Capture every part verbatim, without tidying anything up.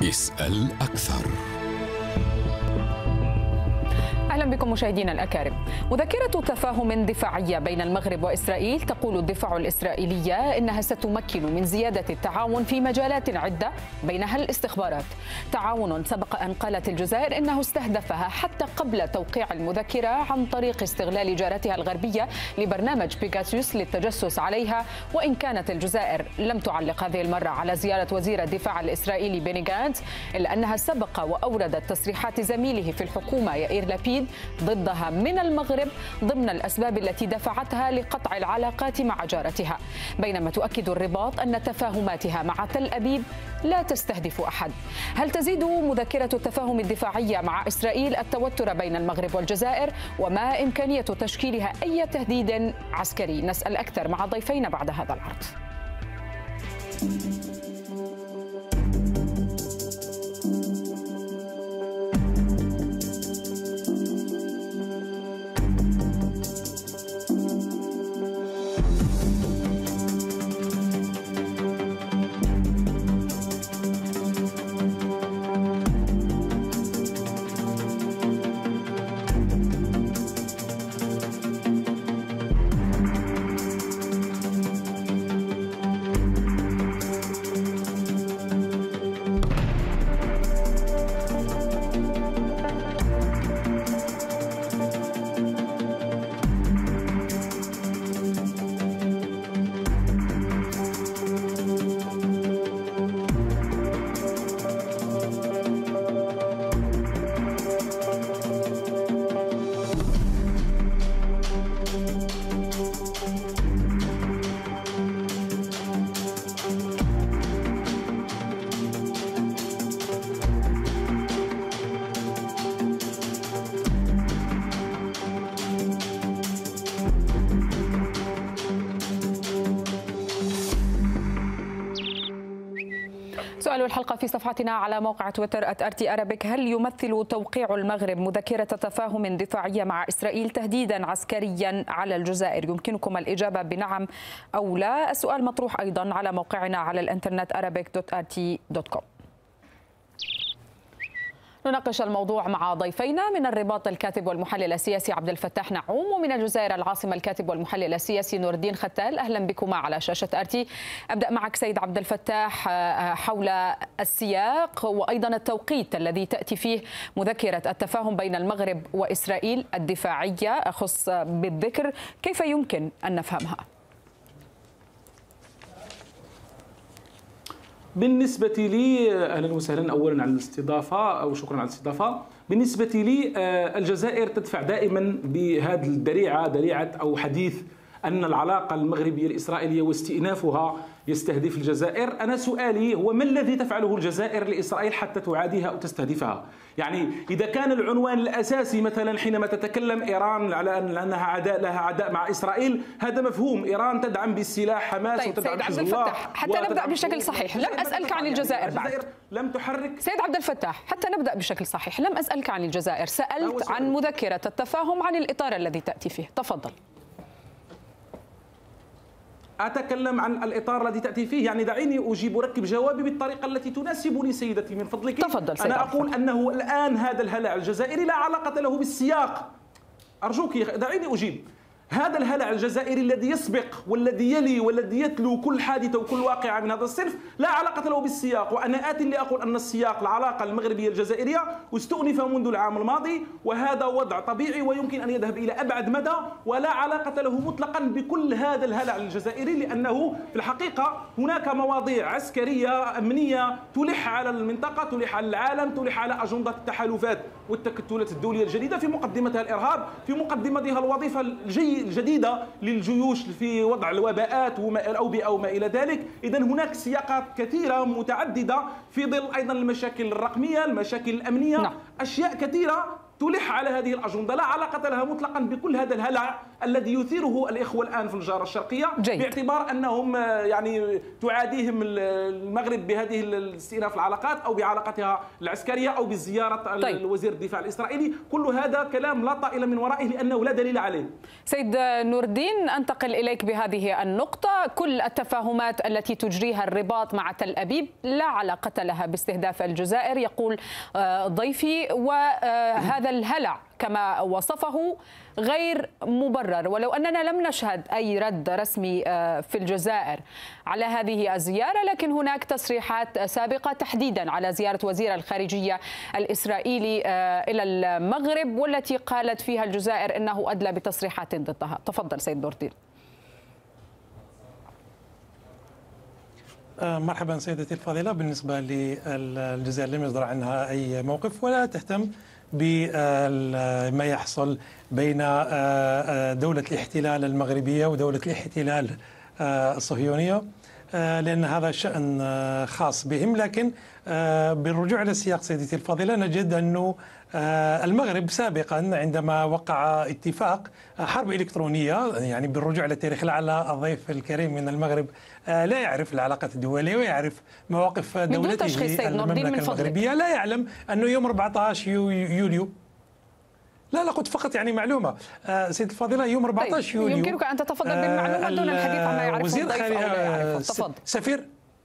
اسأل أكثر. أهلا بكم مشاهدينا الأكارم. مذكرة تفاهم دفاعية بين المغرب وإسرائيل تقول الدفاع الإسرائيلية إنها ستمكن من زيادة التعاون في مجالات عدة بينها الاستخبارات، تعاون سبق أن قالت الجزائر إنه استهدفها حتى قبل توقيع المذكرة عن طريق استغلال جارتها الغربية لبرنامج بيغاسوس للتجسس عليها، وإن كانت الجزائر لم تعلق هذه المرة على زيارة وزير الدفاع الإسرائيلي بيني غانتز، إلا أنها سبق وأوردت تصريحات زميله في الحكومة يائير لابيد ضدها من المغرب ضمن الأسباب التي دفعتها لقطع العلاقات مع جارتها، بينما تؤكد الرباط أن تفاهماتها مع تل أبيب لا تستهدف أحد. هل تزيد مذكرة التفاهم الدفاعية مع إسرائيل التوتر بين المغرب والجزائر؟ وما إمكانية تشكيلها أي تهديد عسكري؟ نسأل أكثر مع ضيفينا بعد هذا العرض. سؤال الحلقة في صفحتنا على موقع تويتر آت آر تي أرابيك: هل يمثل توقيع المغرب مذكرة تفاهم دفاعية مع إسرائيل تهديدا عسكريا على الجزائر؟ يمكنكم الإجابة بنعم أو لا. السؤال مطروح أيضا على موقعنا على الإنترنت أرابيك دوت آر تي دوت كوم. نناقش الموضوع مع ضيفينا: من الرباط الكاتب والمحلل السياسي عبد الفتاح نعوم، ومن الجزائر العاصمة الكاتب والمحلل السياسي نور الدين ختال. أهلا بكما على شاشة آر تي. أبدأ معك سيد عبد الفتاح حول السياق وأيضا التوقيت الذي تأتي فيه مذكرة التفاهم بين المغرب وإسرائيل الدفاعية، أخص بالذكر، كيف يمكن أن نفهمها؟ بالنسبة لي، أهلا وسهلا أولا على الاستضافة أو شكرا على الاستضافة. بالنسبة لي الجزائر تدفع دائما بهذه الذريعة، ذريعة أو حديث أن العلاقة المغربية الإسرائيلية واستئنافها يستهدف الجزائر. أنا سؤالي هو: ما الذي تفعله الجزائر لإسرائيل حتى تعاديها أو تستهدفها؟ يعني إذا كان العنوان الأساسي مثلا حينما تتكلم إيران على أنها عداء لها عداء مع إسرائيل، هذا مفهوم. إيران تدعم بالسلاح حماس طيب وتدعم حزب الله. حتى نبدأ بشكل صحيح، لم أسألك عن الجزائر بعد. الجزائر لم تحرك. سيد عبد الفتاح، حتى نبدأ بشكل صحيح، لم أسألك عن الجزائر، سألت عن مذكرة التفاهم، عن الإطار الذي تأتي فيه. تفضل. أتكلم عن الإطار الذي تأتي فيه، يعني دعيني أجيب أركب جوابي بالطريقة التي تناسبني سيدتي من فضلك. تفضل سيد. أنا أقول أنه الآن هذا الهلع الجزائري لا علاقة له بالسياق. أرجوك دعيني أجيب. هذا الهلع الجزائري الذي يسبق والذي يلي والذي يتلو كل حادثة وكل واقعة من هذا الصنف لا علاقة له بالسياق، وأنا آت لأقول أن السياق العلاقة المغربية الجزائرية استؤنف منذ العام الماضي، وهذا وضع طبيعي ويمكن أن يذهب إلى أبعد مدى، ولا علاقة له مطلقا بكل هذا الهلع الجزائري، لأنه في الحقيقة هناك مواضيع عسكرية أمنية تلح على المنطقة، تلح على العالم، تلح على أجندة التحالفات والتكتلات الدولية الجديدة، في مقدمتها الإرهاب، في مقدمتها الوظيفة الجيدة الجديدة للجيوش في وضع الوباءات والأوبئة أو ما إلى ذلك. إذن هناك سياقات كثيرة متعددة في ظل أيضا المشاكل الرقمية، المشاكل الأمنية. نعم. أشياء كثيرة تلح على هذه الأجندة لا علاقة لها مطلقا بكل هذا الهلع الذي يثيره الإخوة الآن في الجارة الشرقية، جيد. باعتبار أنهم يعني تعاديهم المغرب بهذه الاستئناف العلاقات أو بعلاقتها العسكرية أو بزيارة طيب. وزير الدفاع الإسرائيلي. كل هذا كلام لا طائل من ورائه لأنه لا دليل عليه. سيد نور الدين، أنتقل إليك بهذه النقطة. كل التفاهمات التي تجريها الرباط مع تل أبيب لا علاقة لها باستهداف الجزائر، يقول ضيفي، وهذا الهلع كما وصفه غير مبرر، ولو أننا لم نشهد أي رد رسمي في الجزائر على هذه الزيارة، لكن هناك تصريحات سابقة تحديدا على زيارة وزير الخارجية الإسرائيلي إلى المغرب، والتي قالت فيها الجزائر أنه أدلى بتصريحات ضدها. تفضل سيد نور الدين. مرحبا سيدتي الفاضلة. بالنسبة للجزائر لم يصدر عنها أي موقف ولا تهتم بما يحصل بين دولة الاحتلال المغربية ودولة الاحتلال الصهيونية، لأن هذا شأن خاص بهم. لكن بالرجوع إلى السياق سيدتي الفاضلة، نجد أنه المغرب سابقا عندما وقع اتفاق حرب إلكترونية، يعني بالرجوع إلى التاريخ، لعل الضيف الكريم من المغرب لا يعرف العلاقات الدولية ويعرف مواقف دولته المملكة المغربية، لا يعلم أنه يوم أربعة عشر يوليو لا لا قلت فقط يعني معلومة سيد الفاضلة، يوم أربعة عشر طيب يوليو يمكنك أن تتفضل بالمعلومة دون الحديث عما يعرفه الضيف أو لا يعرفه. تفضل. سفير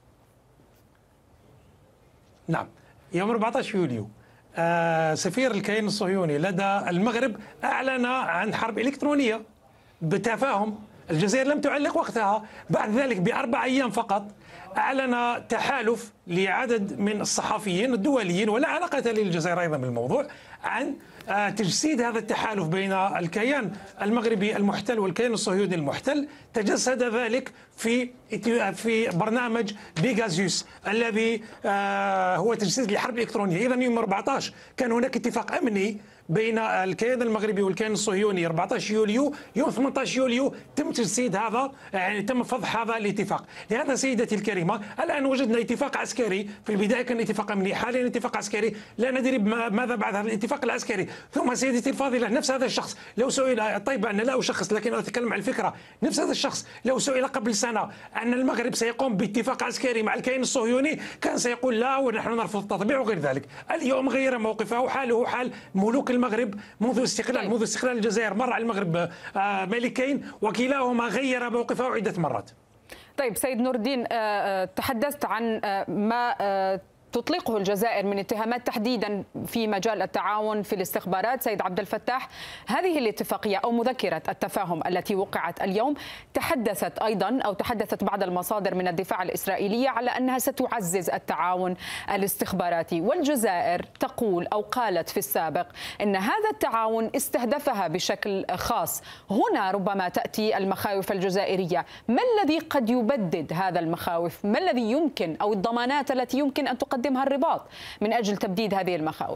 نعم يوم أربعة عشر يوليو سفير الكيان الصهيوني لدى المغرب أعلن عن حرب إلكترونية بتفاهم. الجزائر لم تعلق وقتها. بعد ذلك بأربع أيام فقط أعلن تحالف لعدد من الصحفيين الدوليين ولا علاقة للجزائر أيضا بالموضوع عن تجسيد هذا التحالف بين الكيان المغربي المحتل والكيان الصهيوني المحتل. تجسد ذلك في في برنامج بيغازيوس الذي هو تجسيد لحرب إلكترونية. إذا يوم أربعة عشر كان هناك اتفاق أمني بين الكيان المغربي والكيان الصهيوني. أربعة عشر يوليو يوم ثمانية عشر يوليو تم تجسيد هذا، يعني تم فضح هذا الاتفاق. لهذا سيدتي الكريمة الآن وجدنا اتفاق عسكري، في البداية كان اتفاق أمني، حاليا اتفاق عسكري، لا ندري ماذا بعد هذا الاتفاق العسكري. ثم سيدتي الفاضلة نفس هذا الشخص لو سئل، طيب أنا لا أشخص لكن أتكلم عن الفكرة، نفس هذا الشخص لو سئل قبل سنة أن المغرب سيقوم باتفاق عسكري مع الكيان الصهيوني كان سيقول لا ونحن نرفض التطبيع وغير ذلك. اليوم غير موقفه، حاله حال ملوك المغرب منذ استقلال منذ استقلال الجزائر. مر على المغرب ملكين وكلاهما غير موقفه عدة مرات. طيب سيد نور الدين، تحدثت عن ما تطلقه الجزائر من اتهامات تحديدا في مجال التعاون في الاستخبارات. سيد عبد الفتاح، هذه الاتفاقية أو مذكرة التفاهم التي وقعت اليوم تحدثت أيضا أو تحدثت بعض المصادر من الدفاع الإسرائيلية على أنها ستعزز التعاون الاستخباراتي، والجزائر تقول أو قالت في السابق أن هذا التعاون استهدفها بشكل خاص. هنا ربما تأتي المخاوف الجزائرية. ما الذي قد يبدد هذا المخاوف؟ ما الذي يمكن أو الضمانات التي يمكن أن تقدم يقدمها الرباط من أجل تبديد هذه المخاوف؟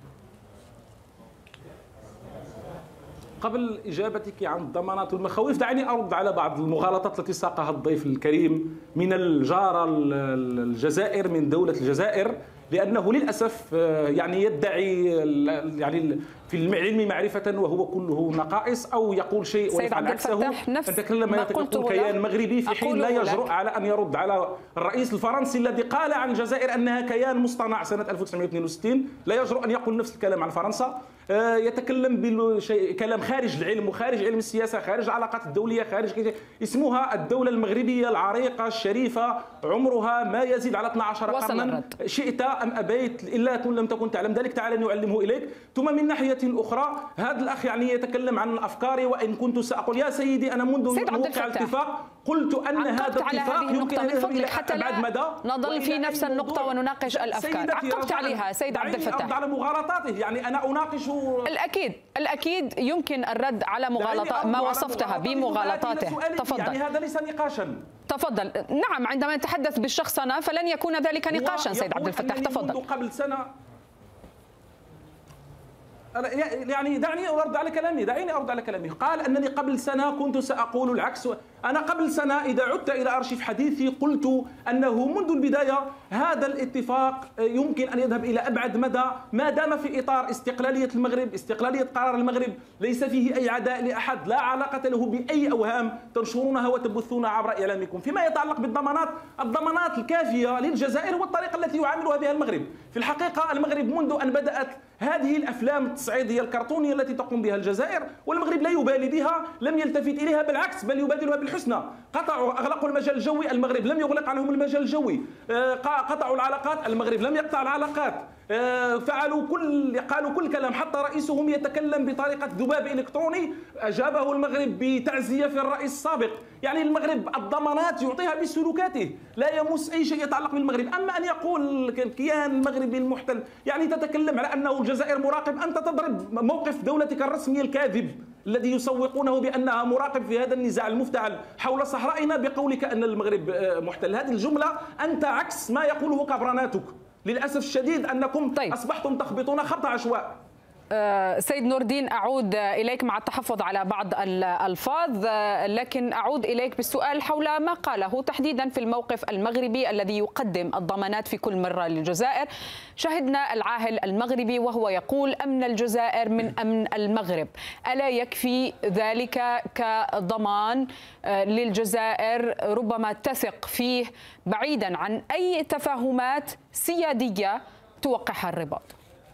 قبل إجابتك عن الضمانات والمخاوف دعني أرد على بعض المغالطات التي ساقها الضيف الكريم من الجارة الجزائر، من دولة الجزائر، لأنه للأسف يعني يدعي يعني في العلم معرفة وهو كله نقائص، أو يقول شيء ويفعل عكسه. نتكلم يقول كيان مغربي في حين لا يجرؤ على أن يرد على الرئيس الفرنسي الذي قال عن الجزائر أنها كيان مصطنع سنة ألف وتسعمائة واثنين وستين. لا يجرؤ أن يقول نفس الكلام عن فرنسا. يتكلم بشيء كلام خارج العلم وخارج علم السياسة، خارج العلاقات الدولية، خارج اسمها الدولة المغربية العريقة الشريفة، عمرها ما يزيد على اثني عشر قرنا، شئت أم أبيت، إلا كن لم تكن تعلم ذلك تعال نعلمه إليك. ثم من ناحية أخرى هذا الأخ يعني يتكلم عن أفكاري، وإن كنت سأقول يا سيدي أنا منذ موقع الاتفاق قلت أن هذا الاتفاق يمكن أن يذهب إلى أبعد مدى، نظل في نفس النقطة ونناقش الأفكار. عقبت عليها سيد عبد الفتاح. أرد على مغالطاته، يعني أنا أناقش. الأكيد الأكيد يمكن الرد على مغالطات ما وصفتها بمغالطاته. تفضل. يعني هذا ليس نقاشا. تفضل. نعم، عندما نتحدث بالشخصنة فلن يكون ذلك نقاشا. سيد عبد الفتاح تفضل. منذ قبل سنة يعني دعني أرد على كلامي، دعيني أرد على كلامي. قال أنني قبل سنة كنت سأقول العكس أنا قبل سنة إذا عدت إلى أرشيف حديثي قلت أنه منذ البداية هذا الاتفاق يمكن أن يذهب إلى أبعد مدى ما دام في إطار استقلالية المغرب، استقلالية قرار المغرب، ليس فيه أي عداء لأحد، لا علاقة له بأي أوهام تنشرونها وتبثونها عبر إعلامكم. فيما يتعلق بالضمانات، الضمانات الكافية للجزائر والطريقة التي يعاملها بها المغرب. في الحقيقة المغرب منذ أن بدأت هذه الأفلام التصعيدية الكرتونية التي تقوم بها الجزائر والمغرب لا يبالي بها، لم يلتفت إليها، بالعكس بل يبادلها بالحسنى. قطعوا أغلقوا المجال الجوي، المغرب لم يغلق عنهم المجال الجوي. قطعوا العلاقات، المغرب لم يقطع العلاقات. فعلوا كل قالوا كل كلام، حتى رئيسهم يتكلم بطريقة ذباب إلكتروني أجابه المغرب بتعزية في الرئيس السابق. يعني المغرب الضمانات يعطيها بسلوكاته، لا يمس أي شيء يتعلق بالمغرب. أما أن يقول الكيان المغربي المحتل، يعني تتكلم على أنه الجزائر مراقب، أنت تضرب موقف دولتك الرسمي الكاذب الذي يسوقونه بأنها مراقب في هذا النزاع المفتعل حول صحرائنا بقولك أن المغرب محتل. هذه الجملة أنت عكس ما يقوله كبراناتك. للأسف الشديد أنكم طيب. أصبحتم تخبطون خط عشواء. سيد نور الدين، أعود إليك مع التحفظ على بعض الألفاظ، لكن أعود إليك بالسؤال حول ما قاله تحديدا في الموقف المغربي الذي يقدم الضمانات في كل مرة للجزائر. شهدنا العاهل المغربي وهو يقول أمن الجزائر من أمن المغرب، ألا يكفي ذلك كضمان للجزائر ربما تثق فيه بعيدا عن أي تفاهمات سيادية توقعها الرباط؟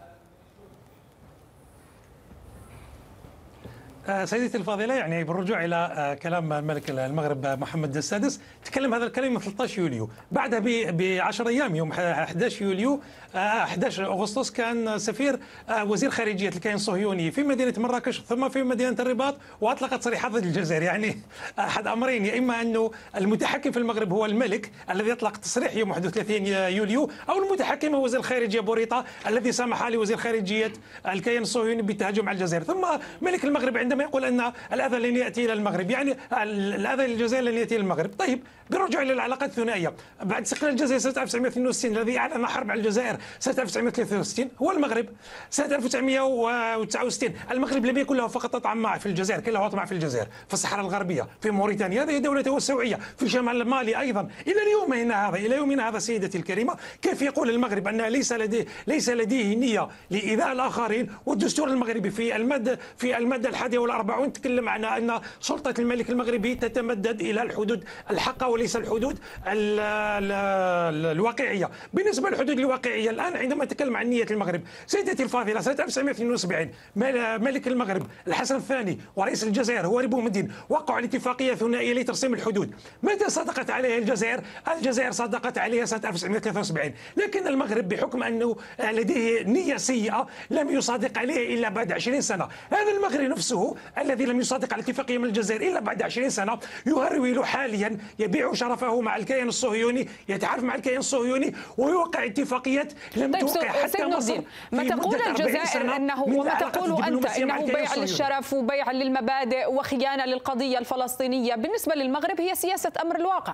سيدتي الفاضلة، يعني بالرجوع إلى كلام الملك المغرب محمد السادس، تكلم هذا الكلام يوم ثلاثة عشر يوليو، بعدها ب عشرة أيام يوم أحد عشر يوليو أحد عشر أغسطس كان سفير وزير خارجية الكيان الصهيوني في مدينة مراكش ثم في مدينة الرباط، وأطلق تصريحات ضد الجزائر. يعني أحد أمرين، يا إما أنه المتحكم في المغرب هو الملك الذي يطلق تصريح يوم واحد وثلاثين يوليو، أو المتحكم هو وزير الخارجية بوريطة الذي سمح لوزير خارجية الكيان الصهيوني بالتهجم على الجزائر. ثم ملك المغرب عندما يقول أن الأذى لن يأتي إلى المغرب، يعني الأذى للجزائر لن يأتي إلى المغرب. طيب، بالرجوع إلى العلاقات الثنائية، بعد استقلال الجزائر سنة ألف وتسعمائة واثنين وستين الذي أعلن حرب على الجزائر سنة ألف وتسعمائة وثلاثة وستين هو المغرب. سنة ألف وتسعمائة وتسعة وستين المغرب لم يكن له فقط طمع في الجزائر، كان له طمع في الجزائر، في الصحراء الغربية، في موريتانيا، هذه دولته السوية، في شمال مالي أيضا. إلى اليومنا هذا إلى يومنا هذا سيدتي الكريمة، كيف يقول المغرب أن ليس لديه ليس لديه نية لإيذاء الآخرين؟ والدستور المغربي في المادة في المادة الحادية والأربعون تكلم عن أن سلطة الملك المغربي تتمدد إلى الحدود الحقة وليس الحدود ال ال الواقعية. بالنسبة للحدود الواقعية الآن، عندما نتكلم عن نية المغرب سيدتي الفاضلة، سنة ألف وتسعمائة واثنين وسبعين ملك المغرب الحسن الثاني ورئيس الجزائر هو بومدين وقعوا الاتفاقية ثنائية لترسيم الحدود. متى صدقت عليها الجزائر؟ الجزائر صدقت عليها سنة ألف وتسعمائة وثلاثة وسبعين، لكن المغرب بحكم أنه لديه نية سيئة لم يصادق عليها إلا بعد عشرين سنة. هذا المغرب نفسه الذي لم يصادق على اتفاقية من الجزائر إلا بعد عشرين سنة يهرول حاليا، يبيع شرفه مع الكيان الصهيوني، يتعارف مع الكيان الصهيوني ويوقع اتفاقيات لم طيب توقع حتى مصر. ما تقول الجزائر انه وما تقول انت انه بيع للشرف وبيع للمبادئ وخيانة للقضية الفلسطينية، بالنسبة للمغرب هي سياسة أمر الواقع.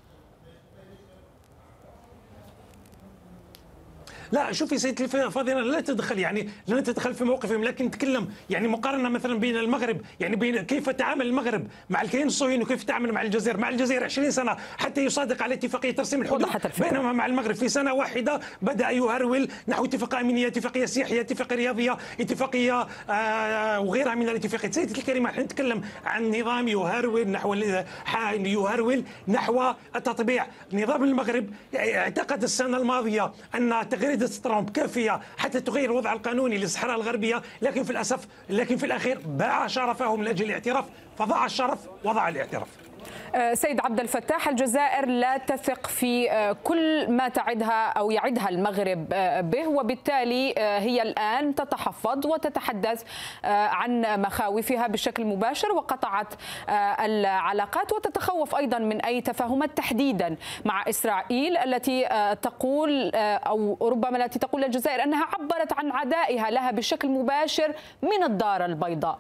لا شوفي سيدتي الفاضلة، لا تدخل يعني لا تدخل في موقفهم، لكن تكلم يعني مقارنة مثلا بين المغرب، يعني بين كيف تعامل المغرب مع الكيان الصهيوني وكيف تعامل مع الجزائر. مع الجزائر عشرين سنة حتى يصادق على اتفاقية ترسيم الحدود، بينما مع المغرب في سنة واحدة بدأ يهرول نحو اتفاقية أمنية، اتفاقية سياحية، اتفاقية رياضية، اتفاقية آه وغيرها من الاتفاقيات. سيدتي الكريمة، نحن نتكلم عن نظام يهرول نحو يهرول نحو التطبيع. نظام المغرب اعتقد السنة الماضية أن تغريدة ترامب كافية حتى تغير الوضع القانوني للصحراء الغربية، لكن في الأسف لكن في الأخير باع شرفه من أجل الاعتراف، فضاع الشرف وضع الاعتراف. سيد عبد الفتاح، الجزائر لا تثق في كل ما تعدها أو يعدها المغرب به، وبالتالي هي الآن تتحفظ وتتحدث عن مخاوفها بشكل مباشر وقطعت العلاقات، وتتخوف أيضا من أي تفاهمات تحديدا مع إسرائيل التي تقول أو ربما التي تقول الجزائر أنها عبرت عن عدائها لها بشكل مباشر من الدار البيضاء.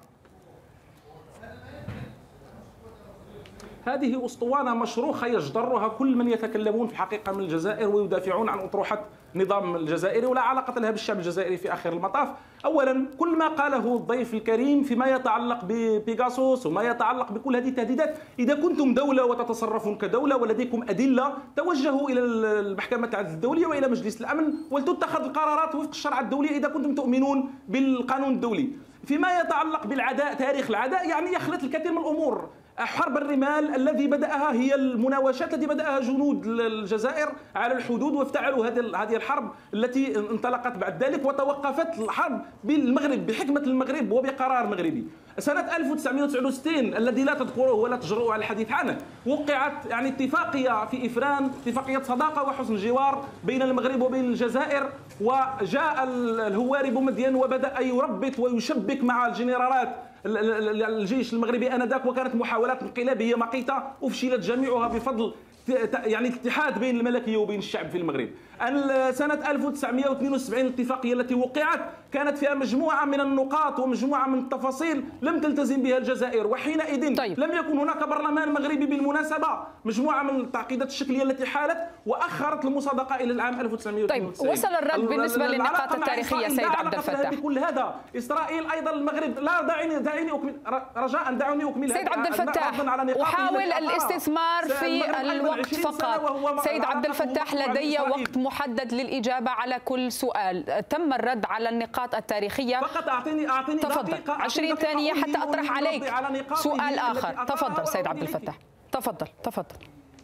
هذه أسطوانة مشروخة يجدرها كل من يتكلمون في الحقيقة من الجزائر ويدافعون عن أطروحة النظام الجزائري ولا علاقة لها بالشعب الجزائري في آخر المطاف. أولا كل ما قاله الضيف الكريم فيما يتعلق ببيغاسوس وما يتعلق بكل هذه التهديدات، إذا كنتم دولة وتتصرفون كدولة ولديكم أدلة توجهوا إلى المحكمة العدل الدولية وإلى مجلس الأمن ولتتخذ القرارات وفق الشرع الدولي إذا كنتم تؤمنون بالقانون الدولي. فيما يتعلق بالعداء، تاريخ العداء يعني يخلط الكثير من الأمور. حرب الرمال الذي بدأها هي المناوشات التي بدأها جنود الجزائر على الحدود وافتعلوا هذه هذه الحرب التي انطلقت بعد ذلك وتوقفت الحرب بالمغرب بحكمة المغرب وبقرار مغربي. سنة ألف وتسعمئة وتسعة وستين الذي لا تذكره ولا تجرؤوا على الحديث عنه، وقعت يعني اتفاقية في إفران، اتفاقية صداقة وحسن جوار بين المغرب وبين الجزائر، وجاء الهواري بومدين وبدأ يربط ويشبك مع الجنرالات الجيش المغربي آنذاك، وكانت محاولات انقلابية مقيتة أفشلت جميعها بفضل يعني الاتحاد بين الملكية وبين الشعب في المغرب. سنة ألف وتسعمئة واثنين وسبعين الاتفاقية التي وقعت كانت فيها مجموعة من النقاط ومجموعة من التفاصيل لم تلتزم بها الجزائر، وحينئذ طيب. لم يكن هناك برلمان مغربي بالمناسبة. مجموعة من التعقيدات الشكلية التي حالت وأخرت المصادقة إلى العام ألف وتسعمئة واثنين وتسعين. طيب وصل الرد بالنسبة للنقاط التاريخية سيد عبد الفتاح. بكل هذا إسرائيل أيضا المغرب لا دعيني دعيني أكمل رجاء دعوني أكمل سيد عبد الفتاح. أحاول الاستثمار في الوقت فقط. سيد عبد الفتاح لدي وقت محدد للإجابة على كل سؤال. تم الرد على النقاط التاريخية. فقط أعطيني أعطيني تفضل عشرين ثانية حتى أطرح عليك سؤال آخر. تفضل سيد عبد الفتاح. تفضل تفضل.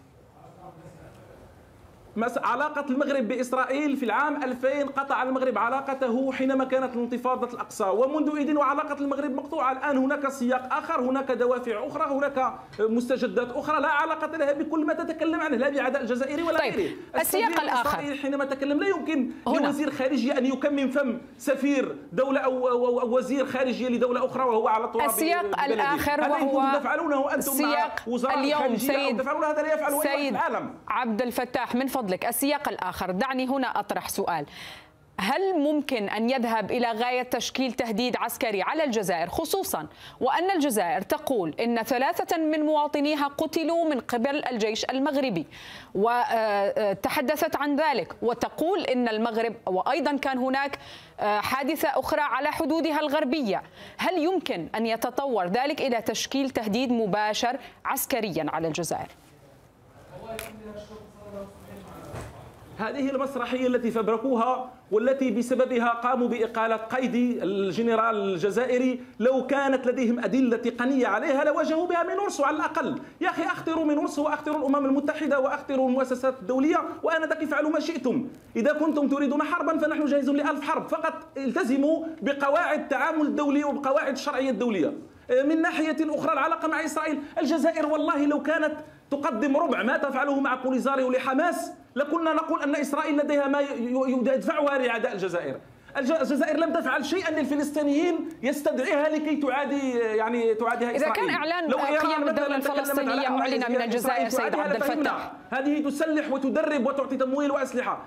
علاقة المغرب بإسرائيل في العام ألفين قطع المغرب علاقته حينما كانت الانتفاضة الأقصى، ومنذ إذن وعلاقة المغرب مقطوعة. الآن هناك سياق آخر، هناك دوافع أخرى، هناك مستجدات أخرى لا علاقة لها بكل ما تتكلم عنه لا بعداء الجزائري ولا طيب. غيره. السياق الآخر حينما تكلم لا يمكن لوزير خارجية أن يكمم فم سفير دولة أو, أو وزير خارجية لدولة أخرى وهو على تراب السياق بلده. الآخر وهو تفعلونه أنتم سياق اليوم. سيد, هذا لا يفعله سيد العالم. عبد الفتاح من فضلك السياق الآخر. دعني هنا أطرح سؤال. هل ممكن أن يذهب إلى غاية تشكيل تهديد عسكري على الجزائر، خصوصا وأن الجزائر تقول إن ثلاثة من مواطنيها قتلوا من قبل الجيش المغربي وتحدثت عن ذلك، وتقول إن المغرب وأيضا كان هناك حادثة أخرى على حدودها الغربية. هل يمكن أن يتطور ذلك إلى تشكيل تهديد مباشر عسكريا على الجزائر؟ هذه المسرحية التي فبركوها والتي بسببها قاموا بإقالة قيدي الجنرال الجزائري، لو كانت لديهم أدلة تقنية عليها لواجهوا بها مينورسو على الأقل. يا أخي أخطروا مينورسو وأخطروا الأمم المتحدة وأخطروا المؤسسات الدولية وآنذاك افعلوا ما شئتم. إذا كنتم تريدون حربا فنحن جاهزون لألف حرب، فقط التزموا بقواعد التعامل الدولي وبقواعد الشرعية الدولية. من ناحية أخرى العلاقة مع إسرائيل، الجزائر والله لو كانت تقدم ربع ما تفعله مع بوليزاريو لحماس لكنا نقول أن إسرائيل لديها ما يدفعها لعداء الجزائر. الجزائر لم تفعل شيئا للفلسطينيين يستدعيها لكي تعادي يعني تعاديها إسرائيل. إذا كان إعلان قيام الدولة الفلسطينية معلنة من الجزائر سيد عبد الفتاح، هذه تسلح وتدرب وتعطي تمويل وأسلحة.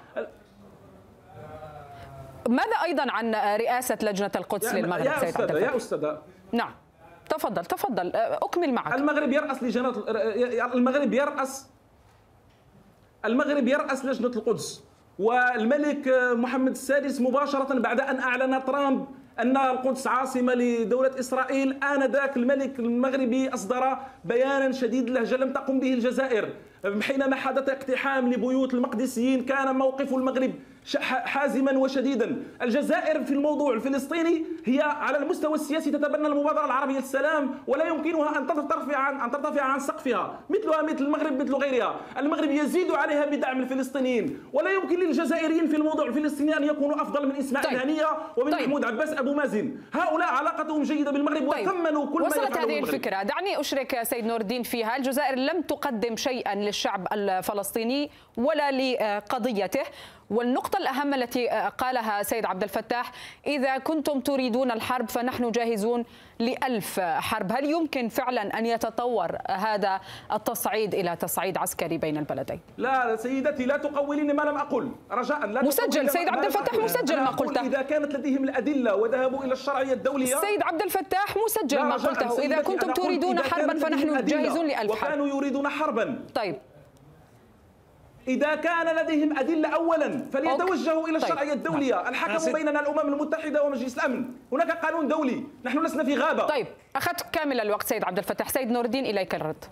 ماذا أيضا عن رئاسة لجنة القدس للمغرب سيد عبد الفتاح؟ يا أستاذ نعم تفضل تفضل أكمل معك. المغرب يرأس لجنة المغرب يرأس المغرب يرأس لجنة القدس، والملك محمد السادس مباشرة بعد أن أعلن ترامب أن القدس عاصمة لدولة إسرائيل، آنذاك الملك المغربي أصدر بيانا شديد اللهجة لم تقم به الجزائر. حينما حدث اقتحام لبيوت المقدسيين كان موقف المغرب حازما وشديدا. الجزائر في الموضوع الفلسطيني هي على المستوى السياسي تتبنى المبادرة العربية للسلام ولا يمكنها أن ترتفع عن أن ترتفع عن سقفها، مثلها مثل المغرب مثل غيرها. المغرب يزيد عليها بدعم الفلسطينيين، ولا يمكن للجزائريين في الموضوع الفلسطيني أن يكونوا أفضل من إسماعيل طيب. هنية ومن طيب. محمود عباس أبو مازن. هؤلاء علاقتهم جيدة بالمغرب طيب. وثمنوا كل ما يفعله وصلت هذه المغرب. الفكرة. دعني أشرك سيد نور الدين فيها. الجزائر لم تقدم شيئا للشعب الفلسطيني ولا لقضيته، والنقطة الأهم التي قالها سيد عبد الفتاح إذا كنتم تريدون الحرب فنحن جاهزون لألف حرب. هل يمكن فعلا أن يتطور هذا التصعيد إلى تصعيد عسكري بين البلدين؟ لا سيدتي لا تقوليني ما لم أقل رجاء. لا مسجل سيد عبد الفتاح، مسجل ما قلته. إذا كانت لديهم الأدلة وذهبوا إلى الشرعية الدولية. سيد عبد الفتاح مسجل ما قلته. إذا كنتم تريدون حربا فنحن جاهزون لألف حرب. وكانوا يريدون حربا. طيب إذا كان لديهم أدلة أولا فليتوجهوا إلى الشرعية الدولية. الحكم بيننا الأمم المتحدة ومجلس الأمن، هناك قانون دولي، نحن لسنا في غابة. طيب أخذت كامل الوقت سيد عبد الفتاح. سيد نور الدين إليك الرد.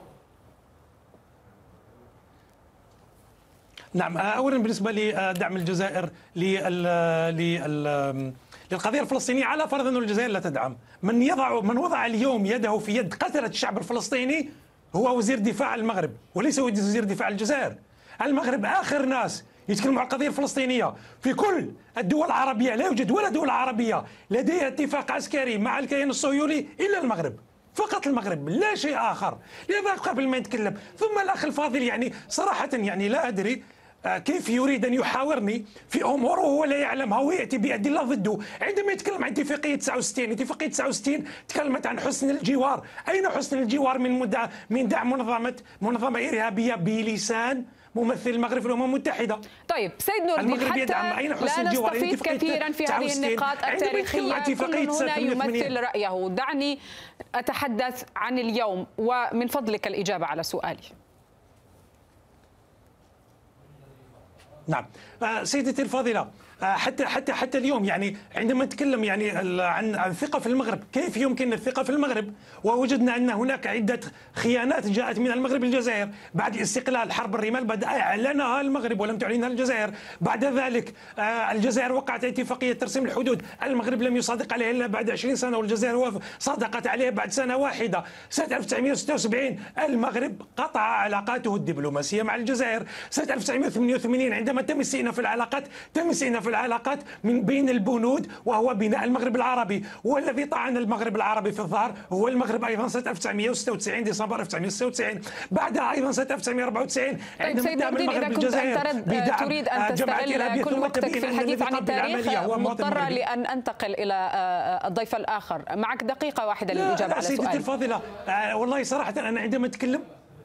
نعم، أولا بالنسبة لدعم الجزائر للقضية الفلسطينية، على فرض أن الجزائر لا تدعم، من يضع من وضع اليوم يده في يد قتلة الشعب الفلسطيني هو وزير دفاع المغرب وليس وزير دفاع الجزائر. المغرب آخر ناس يتكلموا عن القضية الفلسطينية. في كل الدول العربية لا يوجد ولا دولة عربية لديها اتفاق عسكري مع الكيان الصهيوني إلا المغرب، فقط المغرب، لا شيء آخر. لذا قبل ما يتكلم. ثم الأخ الفاضل يعني صراحة يعني لا أدري كيف يريد أن يحاورني في أمور وهو لا يعلمها ويأتي بأدلة ضده. عندما يتكلم عن اتفاقية تسعة وستين، اتفاقية تسعة وستين تكلمت عن حسن الجوار. أين حسن الجوار من مدع من دعم منظمة منظمة إرهابية بلسان ممثل المغرب في الأمم المتحدة؟ طيب سيد نور الدين، حتى لا نستفيد كثيرا في هذه النقاط التاريخية، كل هنا يمثل رأيه. دعني أتحدث عن اليوم ومن فضلك الإجابة على سؤالي. نعم سيدتي الفاضلة، حتى حتى حتى اليوم يعني عندما نتكلم يعني عن عن الثقة في المغرب، كيف يمكن الثقة في المغرب ووجدنا ان هناك عدة خيانات جاءت من المغرب للجزائر بعد الاستقلال؟ حرب الرمال بدأ اعلنها المغرب ولم تعلنها الجزائر. بعد ذلك الجزائر وقعت اتفاقية ترسيم الحدود، المغرب لم يصادق عليها الا بعد عشرين سنة والجزائر صادقت عليها بعد سنة واحدة. سنة ألف وتسعمئة وستة وسبعين المغرب قطع علاقاته الدبلوماسية مع الجزائر. سنة ألف وتسعمئة وثمانية وثمانين عندما تم استئناف العلاقات تم استئناف العلاقات من بين البنود وهو بناء المغرب العربي، والذي طعن المغرب العربي في الظهر هو المغرب ايضا سنه ألف وتسعمئة وستة وتسعين، ديسمبر ألف وتسعمئة وستة وتسعين. بعدها ايضا سنه ألف وتسعمئة وأربعة وتسعين عندما دعم المغرب الجزائر بدعم تريد ان تستغل كل وقتك في الحديث عن التاريخ، مضطرة لان انتقل الى الضيف الاخر. معك دقيقه واحده للاجابه على سؤالي. سيدتي الفاضله والله صراحه انا عندما اتكلم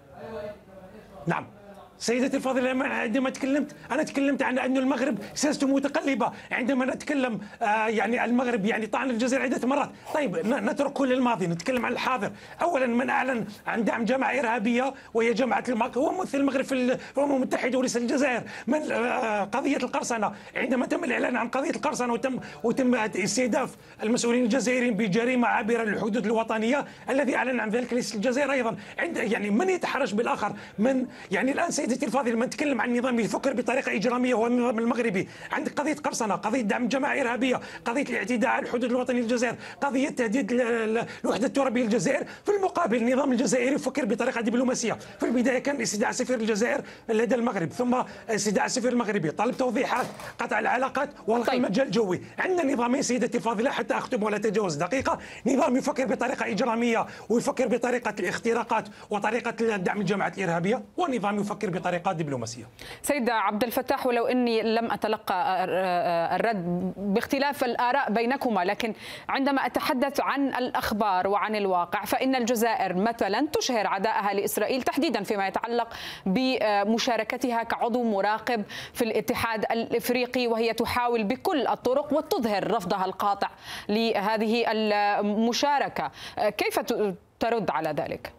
نعم سيدتي الفاضلة، عندما تكلمت أنا تكلمت عن أن المغرب سياسته متقلبة. عندما نتكلم آه يعني المغرب يعني طعن الجزائر عدة مرات. طيب نترك كل الماضي، نتكلم عن الحاضر. أولا من أعلن عن دعم جماعة إرهابية وهي جماعة المغرب هو ممثل المغرب في الأمم المتحدة وليس الجزائر. من آه قضية القرصنة، عندما تم الإعلان عن قضية القرصنة وتم وتم استهداف المسؤولين الجزائريين بجريمة عابرة للحدود الوطنية، الذي أعلن عن ذلك ليس الجزائر أيضا. عند يعني من يتحرش بالآخر؟ من يعني الآن سيدتي الفاضل لما نتكلم عن نظام يفكر بطريقه اجراميه هو النظام المغربي. عندك قضيه قرصنه، قضيه دعم جماعه ارهابيه، قضيه الاعتداء على الحدود الوطنيه للجزائر، قضيه تهديد الوحده الترابيه للجزائر. في المقابل النظام الجزائري يفكر بطريقه دبلوماسيه. في البدايه كان استدعاء سفير الجزائر لدى المغرب، ثم استدعاء السفير المغربي، طلب توضيحات، قطع العلاقات والغاء طيب. المجال الجوي. عندنا نظامين سيدتي الفاضله حتى اختم ولا تجاوز دقيقه. نظام يفكر بطريقه اجراميه ويفكر بطريقه الاختراقات وطريقه دعم الجماعات الارهابيه، ونظام يفكر بطريقه دبلوماسيه. سيد عبد الفتاح، ولو اني لم اتلقى الرد باختلاف الاراء بينكما، لكن عندما اتحدث عن الاخبار وعن الواقع فان الجزائر مثلا تشهر عداءها لاسرائيل تحديدا فيما يتعلق بمشاركتها كعضو مراقب في الاتحاد الافريقي، وهي تحاول بكل الطرق وتظهر رفضها القاطع لهذه المشاركه. كيف ترد على ذلك؟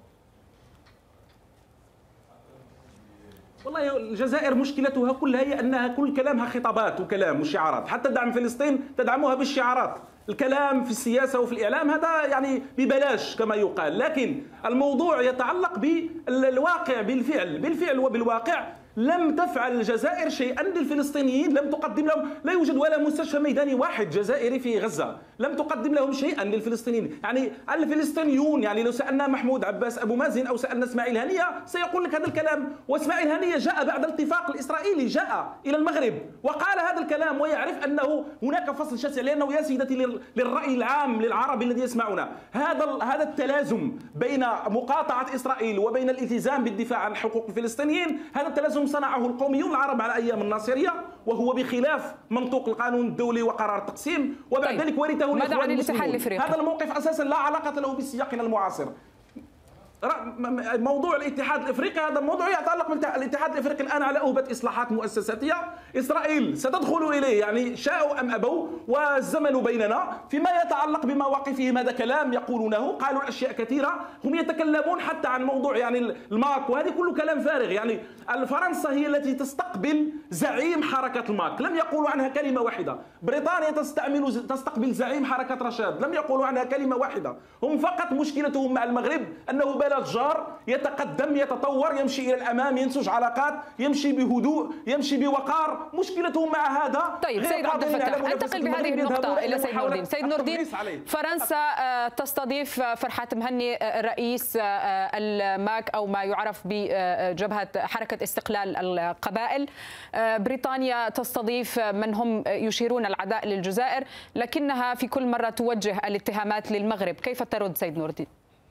والله الجزائر مشكلتها كلها هي أنها كل كلامها خطابات وكلام وشعارات، حتى دعم فلسطين تدعمها بالشعارات. الكلام في السياسة وفي الإعلام هذا يعني ببلاش كما يقال، لكن الموضوع يتعلق بالواقع بالفعل بالفعل وبالواقع. لم تفعل الجزائر شيئا للفلسطينيين، لم تقدم لهم، لا يوجد ولا مستشفى ميداني واحد جزائري في غزة، لم تقدم لهم شيئا للفلسطينيين. يعني الفلسطينيون يعني لو سألنا محمود عباس أبو مازن أو سألنا اسماعيل هنية سيقول لك هذا الكلام، واسماعيل هنية جاء بعد الاتفاق الإسرائيلي، جاء إلى المغرب وقال هذا الكلام ويعرف أنه هناك فصل شاسع، لأنه يا سيدتي للرأي العام للعربي الذي يسمعنا هذا هذا التلازم بين مقاطعة إسرائيل وبين الالتزام بالدفاع عن حقوق الفلسطينيين، هذا التلازم صنعه القوميون العرب على ايام الناصريه، وهو بخلاف منطوق القانون الدولي وقرار التقسيم، وبعد طيب. ذلك ورثه الاخوان المسلمون. هذا الموقف اساسا لا علاقه له بسياقنا المعاصر. موضوع الاتحاد الافريقي هذا موضوع يتعلق بالاتحاد الافريقي الان على اهبه اصلاحات مؤسساتيه. اسرائيل ستدخل اليه يعني شاءوا ام ابوا، والزمن بيننا. فيما يتعلق بمواقفهم هذا كلام يقولونه، قالوا اشياء كثيره، هم يتكلمون حتى عن موضوع يعني الماك، وهذه كله كلام فارغ. يعني فرنسا هي التي تستقبل زعيم حركه الماك، لم يقولوا عنها كلمه واحده. بريطانيا تستعمل تستقبل زعيم حركه رشاد، لم يقولوا عنها كلمه واحده. هم فقط مشكلتهم مع المغرب انه بلد جار يتقدم يتطور يمشي الى الامام، ينسج علاقات، يمشي بهدوء، يمشي بوقار. مشكلتهم مع هذا. طيب سيد عبد الفتاح، انتقل بهذه النقطة إلى سيد نور الدين. سيد نور الدين، فرنسا تستضيف فرحات مهني رئيس الماك أو ما يعرف بجبهة حركة استقلال القبائل. بريطانيا تستضيف من هم يشيرون العداء للجزائر، لكنها في كل مرة توجه الاتهامات للمغرب. كيف ترد سيد نور الدين؟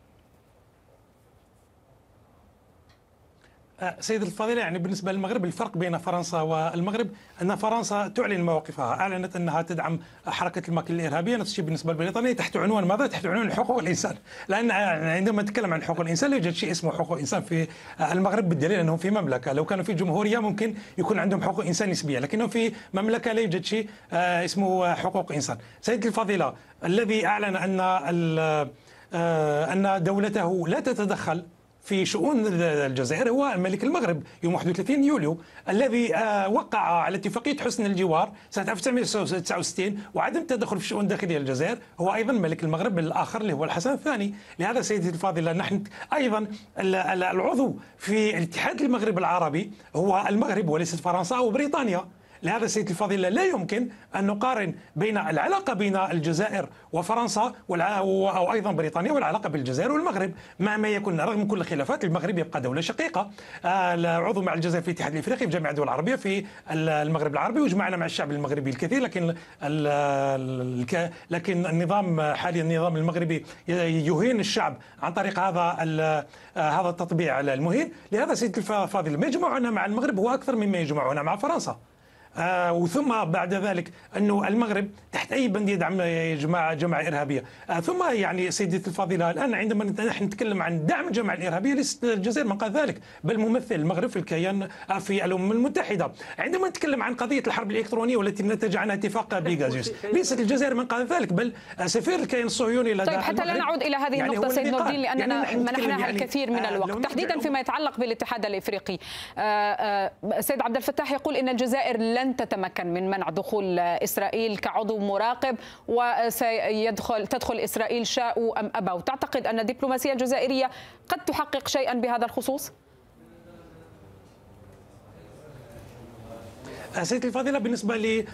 سيد الفاضل، يعني بالنسبة للمغرب الفرق بين فرنسا والمغرب أن فرنسا تعلن مواقفها، أعلنت أنها تدعم حركة الماك الإرهابية. نفس الشيء بالنسبة لبريطانيا تحت عنوان ماذا؟ تحت عنوان حقوق الإنسان، لأن عندما نتكلم عن حقوق الإنسان لا يوجد شيء اسمه حقوق الإنسان في المغرب، بالدليل أنهم في مملكة. لو كانوا في جمهورية ممكن يكون عندهم حقوق إنسان نسبية، لكنهم في مملكة لا يوجد شيء اسمه حقوق إنسان. سيدتي الفاضلة، الذي أعلن أن أن دولته لا تتدخل في شؤون الجزائر هو ملك المغرب يوم واحد وثلاثين يوليو، الذي وقع على اتفاقية حسن الجوار سنة ألف وتسعمئة وتسعة وستين وعدم التدخل في الشؤون الداخلية للجزائر. هو أيضا ملك المغرب الآخر اللي هو الحسن الثاني. لهذا سيدتي الفاضلة، نحن أيضا العضو في الاتحاد المغرب العربي هو المغرب وليست فرنسا أو بريطانيا. لهذا سيدي الفاضلة لا يمكن أن نقارن بين العلاقة بين الجزائر وفرنسا أو أيضا بريطانيا والعلاقة بين الجزائر والمغرب مهما يكون. رغم كل الخلافات المغرب يبقى دولة شقيقة، عضو مع الجزائر في الاتحاد الافريقي، في جامعة الدول العربية في المغرب العربي، وجمعنا مع الشعب المغربي الكثير. لكن لكن النظام حاليا النظام المغربي يهين الشعب عن طريق هذا هذا التطبيع المهين. لهذا سيدي الفاضل، ما يجمعنا مع المغرب هو أكثر مما يجمعنا مع فرنسا. آه وثم بعد ذلك أنه المغرب تحت أي بند يدعم جماعة جماعة إرهابية. آه ثم يعني سيدتي الفاضلة، الآن عندما نحن نتكلم عن دعم الجماعة الإرهابية ليست الجزائر من قال ذلك، بل ممثل المغرب في الكيان في الأمم المتحدة. عندما نتكلم عن قضية الحرب الإلكترونية والتي نتج عنها اتفاق بيغازيوس، ليست الجزائر من قال ذلك، بل سفير الكيان الصهيوني لدى طيب حتى لا نعود إلى هذه يعني النقطة سيد نور الدين، لأننا يعني منحناها يعني الكثير من الوقت، تحديدا فيما يتعلق بالاتحاد الإفريقي. آه آه سيد عبد الفتاح يقول إن الجزائر لن تتمكن من منع دخول إسرائيل كعضو مراقب، وسيدخل تدخل إسرائيل شاءوا أم أبوا. تعتقد أن الدبلوماسية الجزائرية قد تحقق شيئا بهذا الخصوص؟ سيدتي الفاضلة، بالنسبة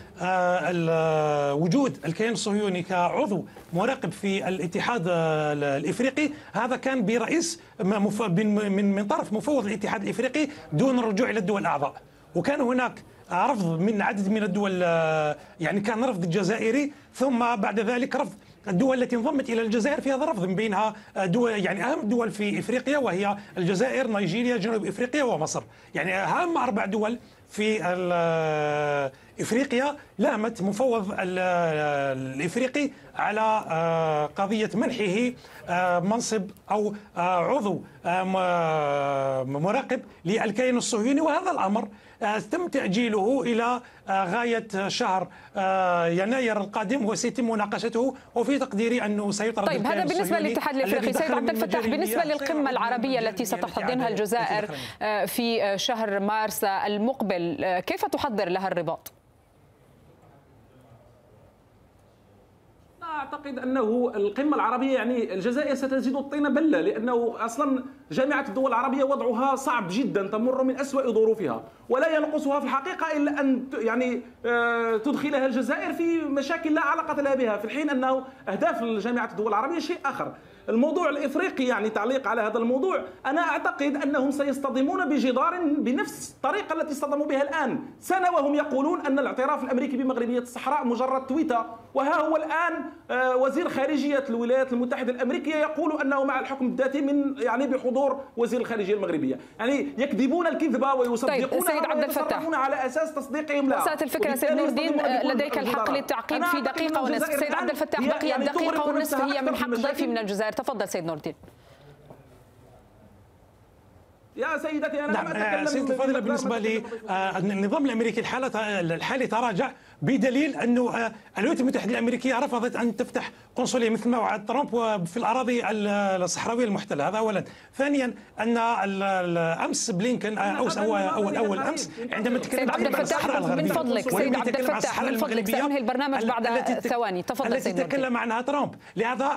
لوجود الكيان الصهيوني كعضو مراقب في الاتحاد الإفريقي، هذا كان برئيس من من طرف مفوض الاتحاد الإفريقي دون الرجوع إلى الدول الأعضاء. وكان هناك رفض من عدد من الدول، يعني كان رفض الجزائري، ثم بعد ذلك رفض الدول التي انضمت الى الجزائر. في هذا الرفض من بينها دول يعني اهم الدول في افريقيا، وهي الجزائر، نيجيريا، جنوب افريقيا ومصر. يعني اهم اربع دول في افريقيا لامت مفوض الافريقي على قضيه منحه منصب او عضو مراقب للكيان الصهيوني، وهذا الامر تم تأجيله إلى غاية شهر يناير القادم، وسيتم مناقشته، وفي تقديري أنه سيطرد. طيب هذا بالنسبة للاتحاد الإفريقي. سيد عبد الفتاح، بالنسبة للقمة العربية التي ستحتضنها الجزائر في شهر مارس المقبل، كيف تحضر لها الرباط؟ أعتقد أنه القمة العربية يعني الجزائر ستزيد الطين بلة، لأنه أصلا جامعة الدول العربية وضعها صعب جدا، تمر من أسوأ ظروفها، ولا ينقصها في الحقيقة إلا أن يعني تدخلها الجزائر في مشاكل لا علاقة لها بها، في الحين أنه أهداف جامعة الدول العربية شيء آخر. الموضوع الإفريقي، يعني تعليق على هذا الموضوع، أنا أعتقد أنهم سيصطدمون بجدار بنفس الطريقة التي اصطدموا بها الآن. سنة وهم يقولون أن الاعتراف الأمريكي بمغربية الصحراء مجرد تويتة، وها هو الآن وزير خارجية الولايات المتحدة الأمريكية يقول أنه مع الحكم الذاتي من يعني بحضور وزير الخارجية المغربية. يعني يكذبون الكذبة ويصدقونها ويتصرفون على أساس تصديقهم لها. وصلت الفكرة سيد نور الدين، لديك الحق للتعقيب في دقيقة ونصف. سيد عبد الفتاح، بقيت دقيقة ونصف هي من حق ضيفي من الجزائر. تفضل سيد نور الدين. يا سيدتي أنا نعم لم أتكلم. سيدتي الفاضلة، بالنسبة لي النظام الأمريكي الحالي الحالي تراجع بدليل أنه الولايات المتحدة الأمريكية رفضت أن تفتح قنصلية مثل ما وعد ترامب في الأراضي الصحراوية المحتلة. هذا أولا. ثانيا أن أمس بلينكن أو أول أول أمس عندما تكلم عن الصحراء الغربية، من فضلك سيد عبد الفتاح من فضلك سأنهي البرنامج بعد ثواني. تفضل التي تكلم عنها ترامب. لهذا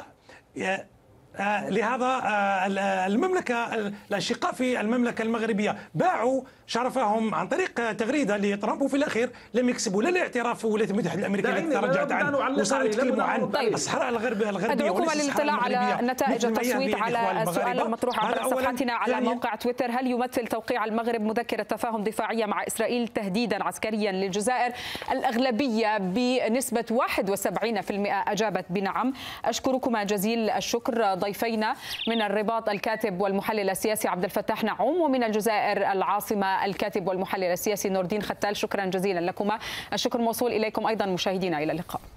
لهذا المملكة الأشقاء في المملكة المغربية باعوا شرفهم عن طريق تغريدة لترامب، وفي الأخير لم يكسبوا لا الاعتراف في الولايات المتحدة الأمريكية التي تراجعت عنه وصاروا يتكلموا عن الصحراء الغربية. أدعوكم للاطلاع على نتائج التصويت على السؤال المطروح عبر صفحتنا على موقع تويتر. هل يمثل توقيع المغرب مذكرة تفاهم دفاعية مع إسرائيل تهديدا عسكريا للجزائر؟ الأغلبية بنسبة واحد وسبعين بالمئة أجابت بنعم. أشكركما جزيل الشكر ضيفينا من الرباط الكاتب والمحلل السياسي عبد الفتاح نعوم، ومن الجزائر العاصمة الكاتب والمحلل السياسي نور الدين ختال. شكرا جزيلا لكما. الشكر موصول إليكم أيضا مشاهدينا، إلى اللقاء.